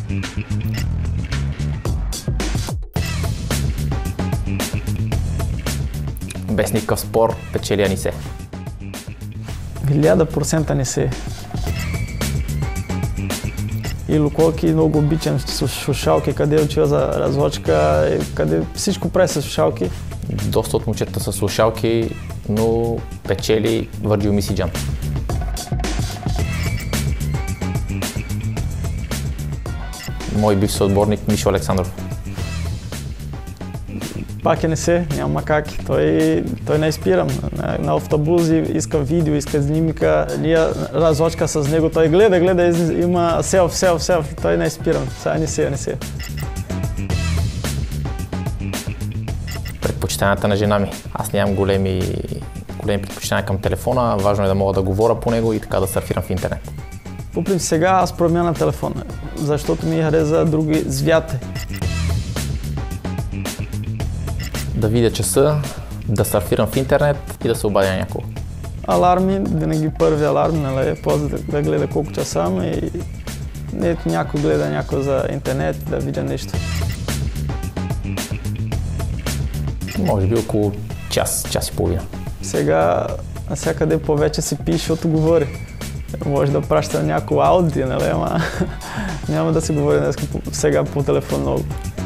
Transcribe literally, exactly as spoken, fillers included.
Без никакъв спор печели Анисе. Хиляда процента Анисе. И Луколки много обичам слушалки, къде учил за разлочка, къде всичко прави с слушалки. Доста от момчета са слушалки, но печели Върджил Мисиджан. Мой бивш съотборник Мишо Александров. Пак Анисе, няма как. Той, той не спирам. На, на автобузи иска видео, иска снимка, лия разлочка с него. Той гледа, гледа, има селф, селф, селф. Той не спирам. Сега Анисе, Анисе. Предпочитанията на жена ми. Аз нямам големи, големи предпочитания към телефона. Важно е да мога да говоря по него и така да сърфирам в интернет. По принцип сега аз променя телефона, защото ми хареса други звяти. Да видя часа, да сърфирам в интернет и да се обадя на някого. Аларми, винаги първи аларм, нали, после да, да гледа колко часа съм и ето някой гледа някой за интернет, да видя нещо. Може би около час, час и половина. Сега навсякъде повече се пише, защото говори. Може да праща някой аудио, нали, ама няма да се говори днес, сега по телефон много.